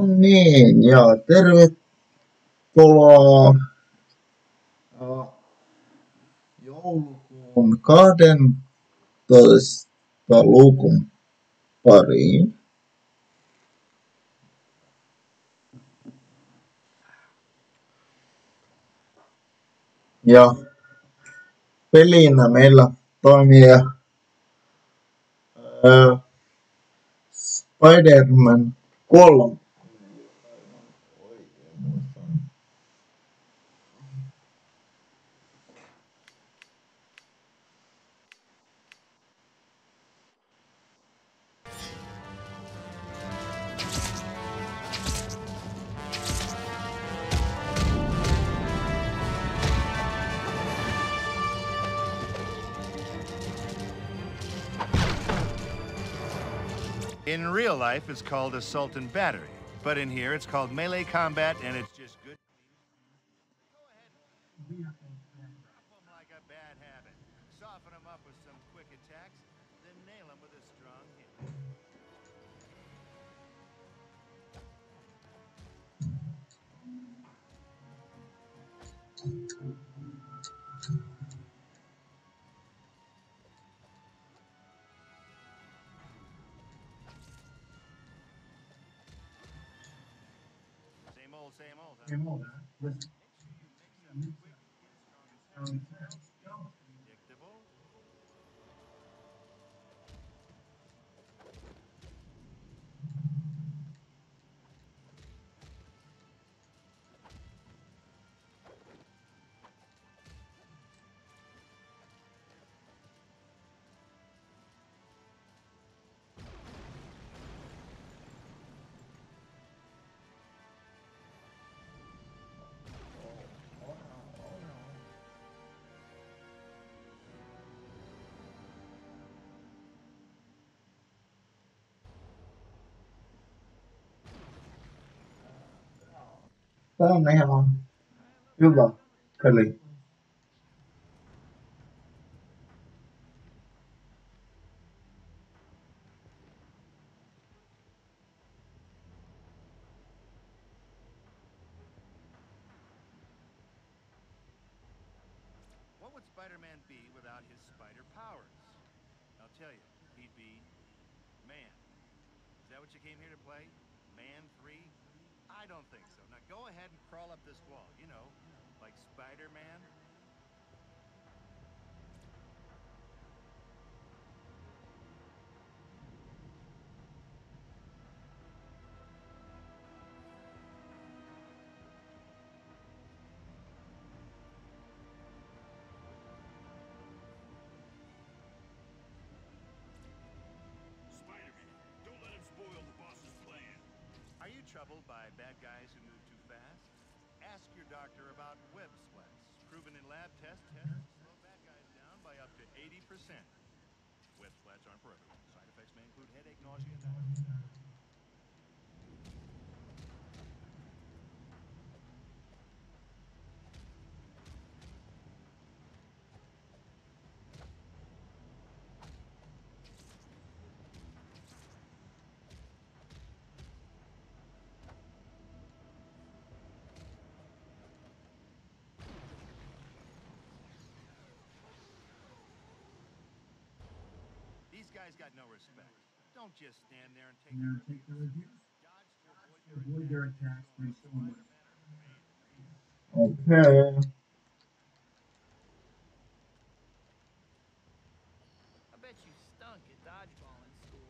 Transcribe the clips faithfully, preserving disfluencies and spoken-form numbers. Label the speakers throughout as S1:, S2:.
S1: Niin, ja tervetuloa äh, joulukuun kahdentoista lukun pariin. Ja pelinä meillä toimii äh, Spider-Man kolme.
S2: In real life, it's called assault and battery. But in here, it's called melee combat, and it's just good. Go ahead. Drop them like a bad habit. Soften them up with some quick attacks, then nail them with a strong hit. Same old, same old, huh? Same old, huh? Make sure you mix up quick and strong attacks. Don't be predictable.
S1: Tää on ihan hyvä peli.
S2: What would Spider-Man be without his spider powers? I'll tell you, he'd be Man. Is that what you came here to play? Man three? I don't think so. Now go ahead and crawl up this wall, you know, like Spider-Man. Are you troubled by bad guys who move too fast? Ask your doctor about web splats. Proven in lab tests, tests slow bad guys down by up to eighty percent. Web splats aren't for everyone. Side effects may include headache, nausea, and diarrhea. These guys got no respect. Don't just stand there and take,
S3: Now
S2: the
S3: take the
S2: reviews.
S3: reviews.
S2: Dodge to
S3: To
S2: avoid
S3: avoid
S2: their
S3: their
S2: attacks.
S3: attacks, there's so much.
S1: Okay.
S4: I bet you stunk at dodgeball in school.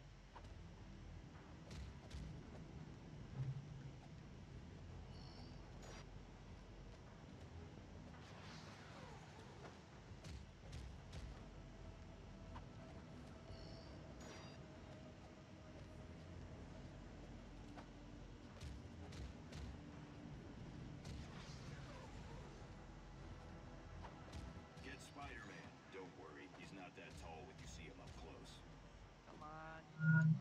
S5: Get Spider-Man. Don't worry, he's not that tall when you see him up close.
S4: Come on.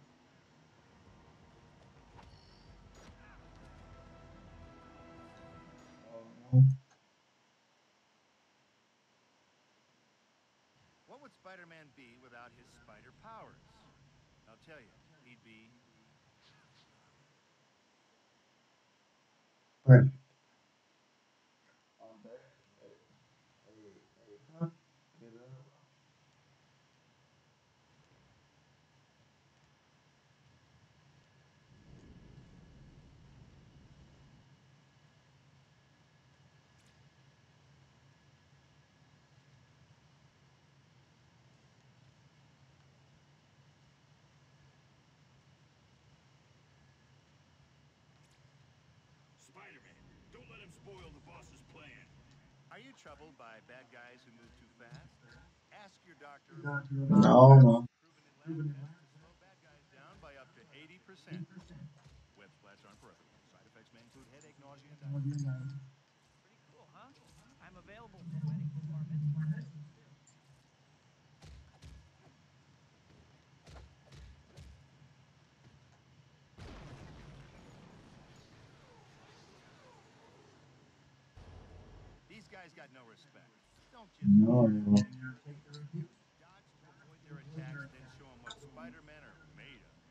S2: What would Spider-Man be without his spider powers? I'll tell you, he'd be
S1: Right.
S5: Spider-Man, don't let him spoil the boss's plan.
S2: Are you troubled by bad guys who move too fast? Ask your doctor.
S1: No, no.
S2: Proven in lab tests to slow bad guys down by up to eighty percent. Web splats aren't forever. Side effects may include headache, nausea, and diarrhea.
S4: Pretty cool, huh? I'm available for weddings and bar mitzvahs.
S2: These guys got no respect. Don't just
S1: No, no.
S2: dodge to avoid their attacks, then show them what Spider-Men are made of.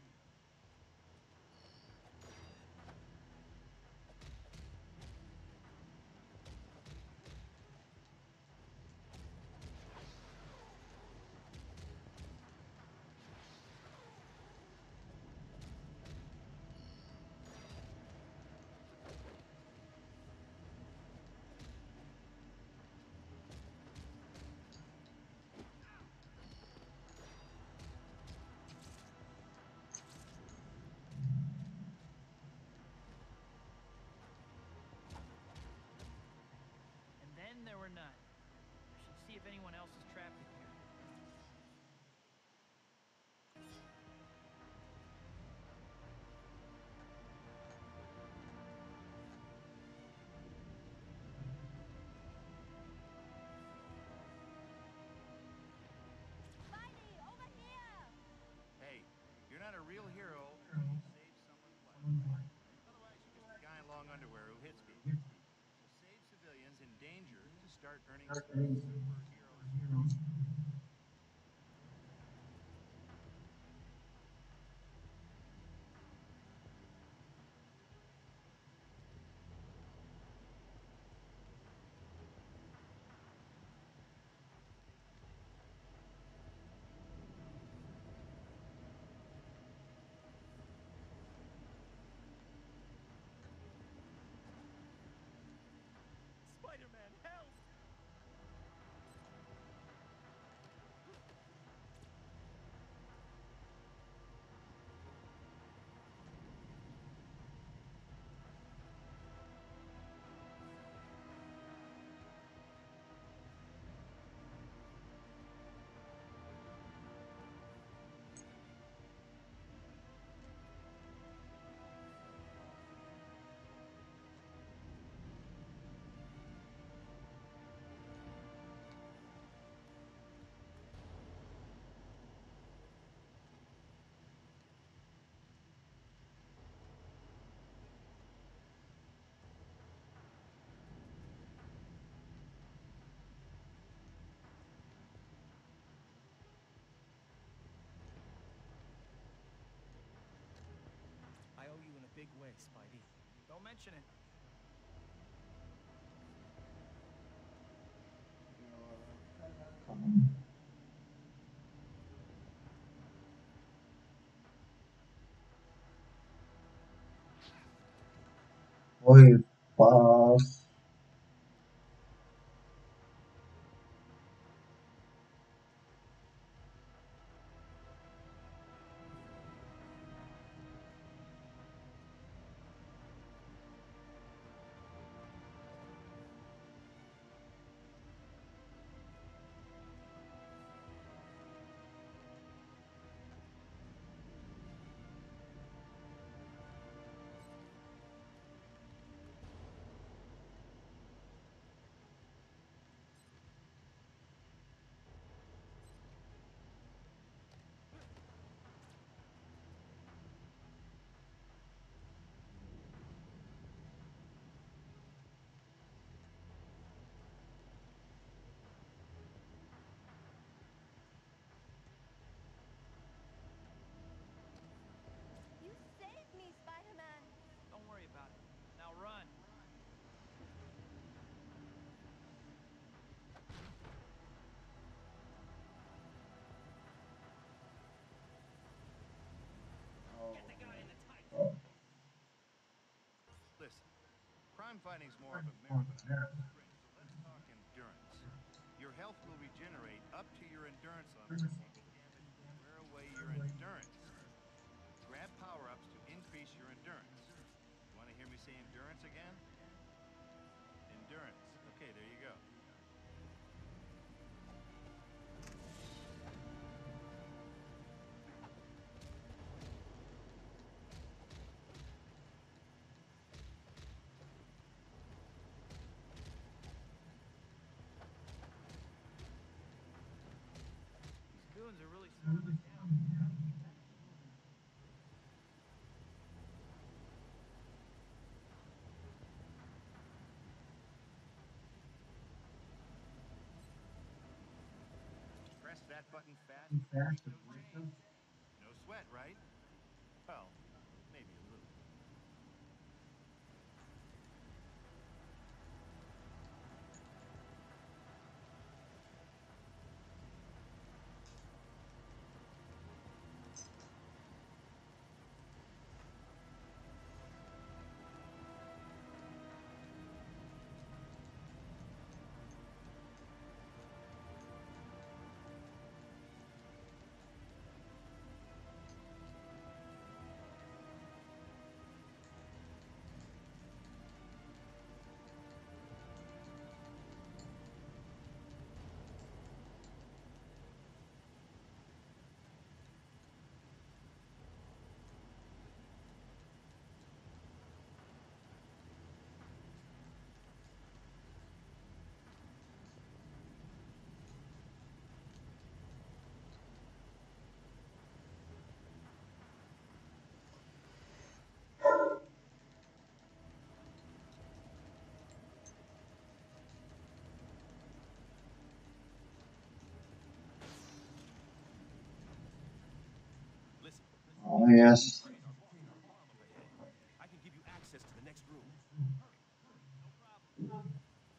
S4: And then there were none. I should see if anyone else is trapped in here.
S3: Spidey, over here!
S2: Hey, you're not a real hero until you save someone's life. Otherwise, you're just a guy in long underwear who hits people. So save civilians in danger to start earning superhero scores.
S4: Spider-Man, help!
S6: I owe you in a big way, Spidey.
S4: Don't mention it.
S1: Oi, paz.
S2: Swim fighting's more of a marathon than a sprint, so let's talk endurance. Your health will regenerate up to your endurance level if taking damage will wear away your endurance. Grab power-ups to increase your endurance. You want to hear me say endurance again? Endurance. Okay, there you go.
S4: These goons are really slowing us down. Gotta keep that moving.
S2: Press that button fast to break those chains. No sweat, right? Well, maybe a little.
S5: Listen,
S1: Oh, yes.
S5: train our train our farm up ahead. I can give you access to the next room.
S4: No problem.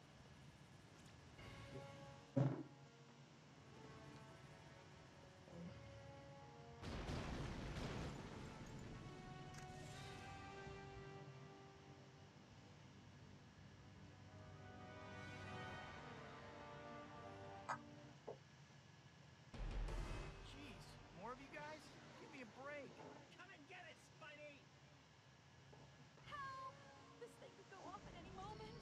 S4: Jeez, more of you guys? Give me a break.
S6: Come and get it, Spidey!
S3: Help! This thing could go off at any moment.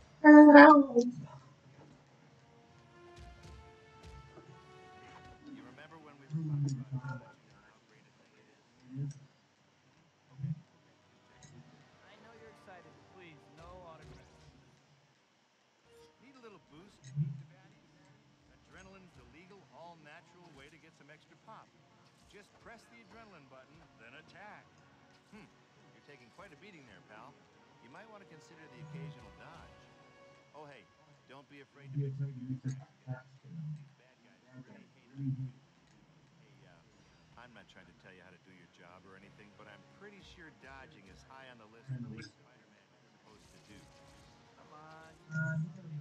S2: You remember when we were talking about how much of an outgraded thing it is? Okay, okay, just checking.
S4: I know you're excited, but please, no autographs.
S2: Need a little boost to beat the baddies? Adrenaline's the legal, all-natural way to get some extra pop. Just press the adrenaline button, then attack. Hmm, you're taking quite a beating there, pal. You might want to consider the occasional dodge. Oh, hey, don't be afraid to mix up your attacks, kiddo. These bad guys really hate us. Hey, uh, I'm not trying to tell you how to do your job or anything, but I'm pretty sure dodging is high on the list of things Spider-Man is supposed to do.
S4: Come on, you know it's okay.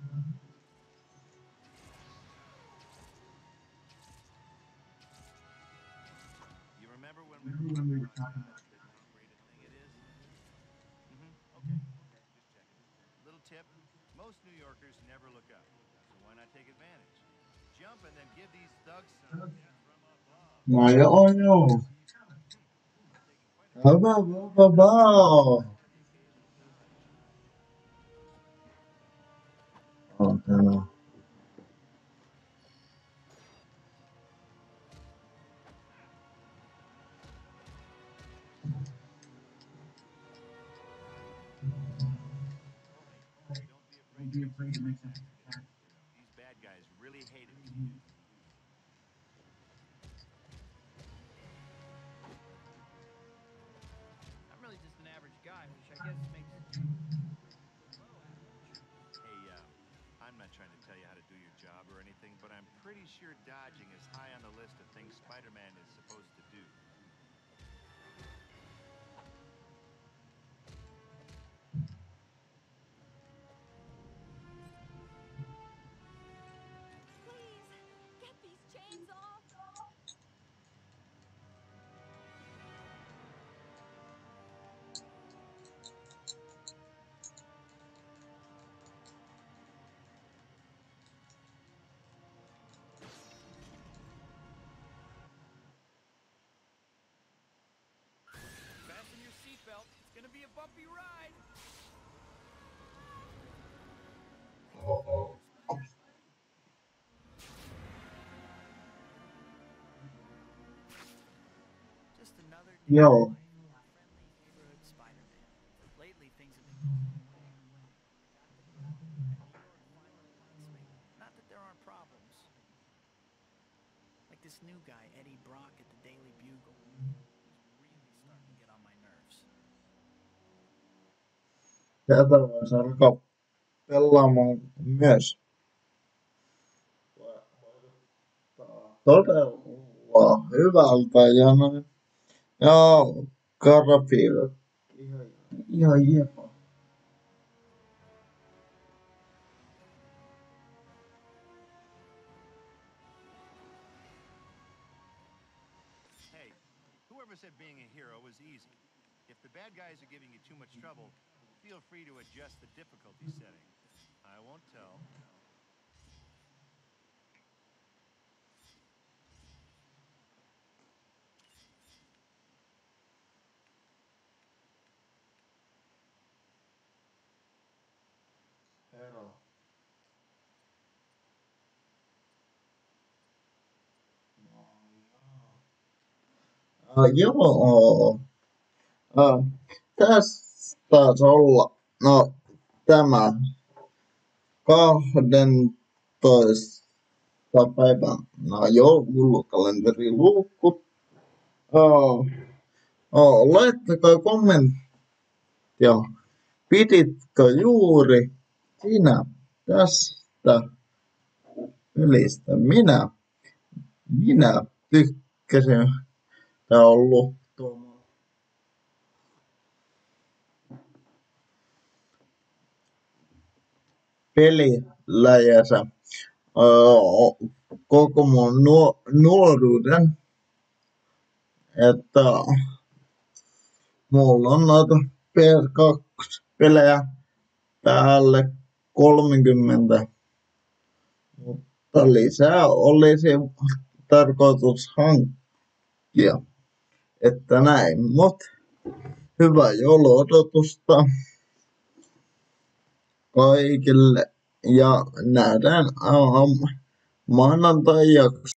S2: You remember when we were talking about dodging and how great a thing it is? Mm-hmm. Okay, okay, just checking. Little tip, most New Yorkers never look up, so why not take advantage? Jump and then give these thugs some death from above.
S1: Mario, oh no.
S2: You're taking quite a
S1: Ba
S2: beating
S1: ba
S2: there,
S1: ba
S2: pal.
S1: ba ba.
S2: Consider the occasional dodge.
S1: Oh, no.
S2: Oh, hey, don't be afraid to mix up your attacks, kiddo. These bad guys really hate it.
S4: I'm really just an average guy, which I guess makes you below average.
S2: Hey, uh, I'm not trying to tell you how to do your job or anything, but I'm pretty sure dodging is high on the list of things Spider-Man is supposed to do.
S3: Please, get these chains off.
S1: Joo.
S4: friendly neighborhood Spider-Man. Lately, things have been going away. And New York finally wants me. Not that there aren't problems. Like this new guy, Eddie Brock at the Daily Bugle. He's really starting to get on my nerves.
S1: Tätä voisi alkaa pelaamaan myös. Todella hyvältä ja noin. Ja Garfield. Ihan, ihan jepa.
S2: Hey, whoever said being a hero was easy. If the bad guys are giving you too much trouble, feel free to adjust the difficulty setting. I won't tell.
S1: Herra. Ah, joo. Ah, tässä taisi olla, no tämä kahdentoista päivän, no joulukalenteri luukku. Oh, oh, laittakaa kommenttia, piditkö juuri sinä tästä pelistä? Minä, minä tykkäsin, tää on ollut tuo peliläjänsä öö, koko mun nuo, nuoruuden, että mulla on noita P S kaksi-pelejä päälle kolmekymmentä, mutta lisää olisi tarkoitus hankkia, että näin, mut hyvää jouluodotusta kaikille ja nähdään ähm, maanantai jaksossa.